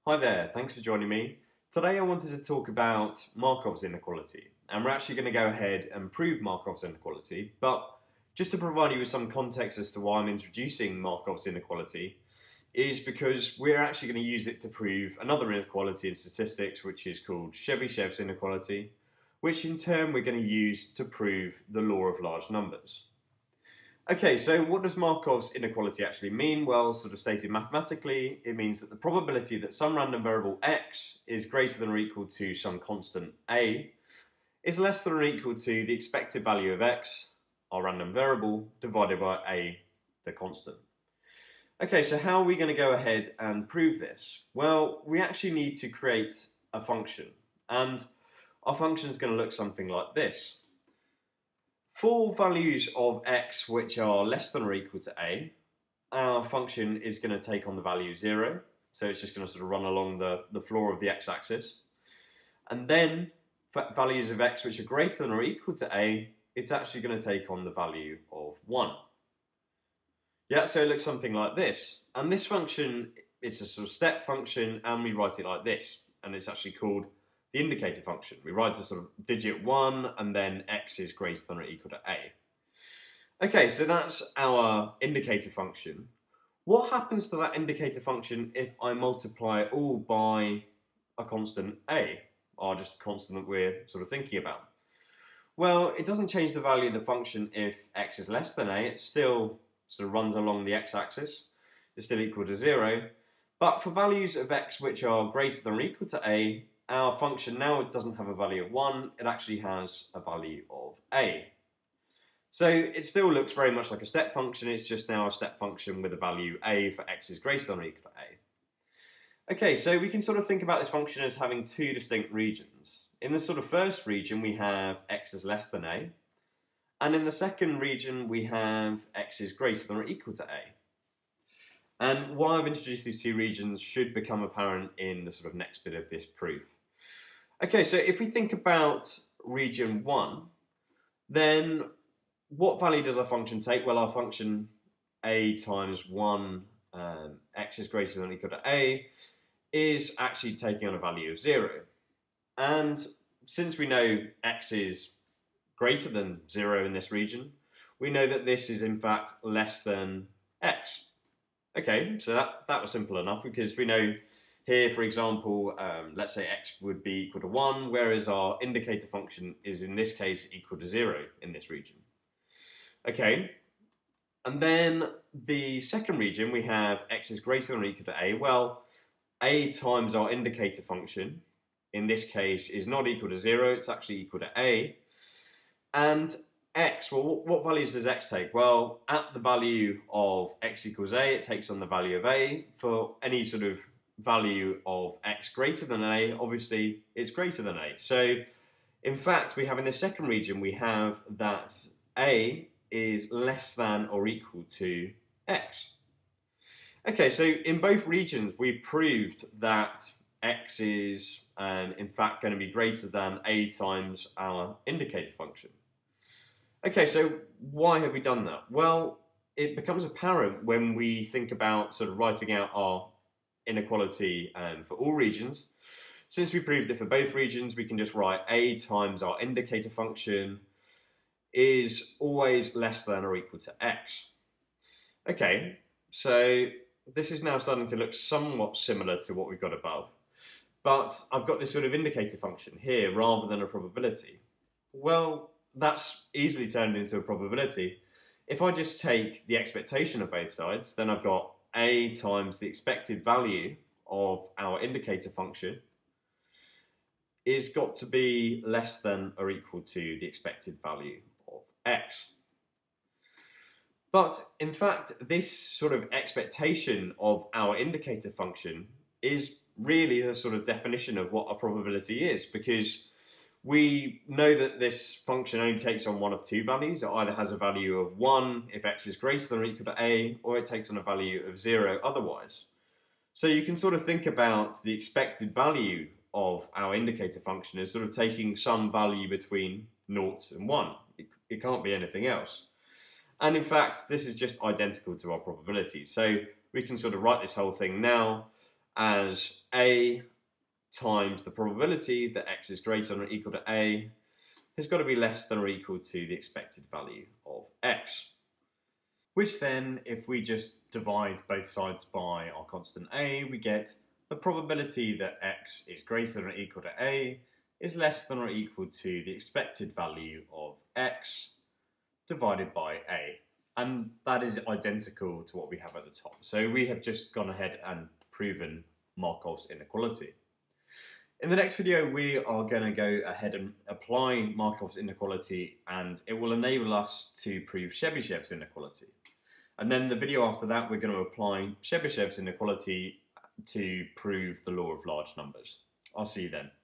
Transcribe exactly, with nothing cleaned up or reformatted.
Hi there, thanks for joining me. Today I wanted to talk about Markov's inequality, and we're actually going to go ahead and prove Markov's inequality, but just to provide you with some context as to why I'm introducing Markov's inequality is because we're actually going to use it to prove another inequality in statistics, which is called Chebyshev's inequality, which in turn we're going to use to prove the law of large numbers. Okay, so what does Markov's inequality actually mean? Well, sort of stated mathematically, it means that the probability that some random variable x is greater than or equal to some constant a is less than or equal to the expected value of x, our random variable, divided by a, the constant. Okay, so how are we going to go ahead and prove this? Well, we actually need to create a function, and our function is going to look something like this. For values of x which are less than or equal to a, our function is going to take on the value zero. So it's just going to sort of run along the, the floor of the x-axis. And then for values of x which are greater than or equal to a, it's actually going to take on the value of one. Yeah, so it looks something like this. And this function, it's a sort of step function, and we write it like this. And it's actually called the indicator function. We write a sort of digit one, and then x is greater than or equal to a. Okay, so that's our indicator function. What happens to that indicator function if I multiply it all by a constant a, or just a constant that we're sort of thinking about? Well, it doesn't change the value of the function if x is less than a. It still sort of runs along the x-axis. It's still equal to zero. But for values of x which are greater than or equal to a, our function now it doesn't have a value of one, it actually has a value of a. So it still looks very much like a step function, it's just now a step function with a value a for x is greater than or equal to a. Okay, so we can sort of think about this function as having two distinct regions. In the sort of first region we have x is less than a, and in the second region we have x is greater than or equal to a. And why I've introduced these two regions should become apparent in the sort of next bit of this proof. Okay, so if we think about region one, then what value does our function take? Well, our function a times one, um, x is greater than or equal to a, is actually taking on a value of zero. And since we know x is greater than zero in this region, we know that this is in fact less than x. Okay, so that, that was simple enough because we know here, for example, um, let's say x would be equal to one, whereas our indicator function is in this case equal to zero in this region. Okay, and then the second region we have x is greater than or equal to a. Well, a times our indicator function in this case is not equal to zero, it's actually equal to a. And x, well, what values does x take? Well, at the value of x equals a, it takes on the value of a. For any sort of value of x greater than a, obviously it's greater than a. So, in fact, we have in the second region, we have that a is less than or equal to x. Okay, so in both regions, we've proved that x is, um, in fact, going to be greater than a times our indicator function. Okay, so why have we done that? Well, it becomes apparent when we think about sort of writing out our inequality um, for all regions. Since we proved it for both regions, we can just write a times our indicator function is always less than or equal to x. Okay, so this is now starting to look somewhat similar to what we've got above, but I've got this sort of indicator function here rather than a probability. Well, that's easily turned into a probability. If I just take the expectation of both sides, then I've got a times the expected value of our indicator function is got to be less than or equal to the expected value of x. But in fact, this sort of expectation of our indicator function is really the sort of definition of what a probability is, because we know that this function only takes on one of two values. It either has a value of one if x is greater than or equal to a, or it takes on a value of zero otherwise. So you can sort of think about the expected value of our indicator function as sort of taking some value between zero and one. It, it can't be anything else. And in fact, this is just identical to our probability. So we can sort of write this whole thing now as A times the probability that x is greater than or equal to A has got to be less than or equal to the expected value of x. Which then, if we just divide both sides by our constant A, we get the probability that x is greater than or equal to A is less than or equal to the expected value of x divided by A. And that is identical to what we have at the top. So we have just gone ahead and proven Markov's inequality. In the next video, we are going to go ahead and apply Markov's inequality, and it will enable us to prove Chebyshev's inequality. And then the video after that, we're going to apply Chebyshev's inequality to prove the law of large numbers. I'll see you then.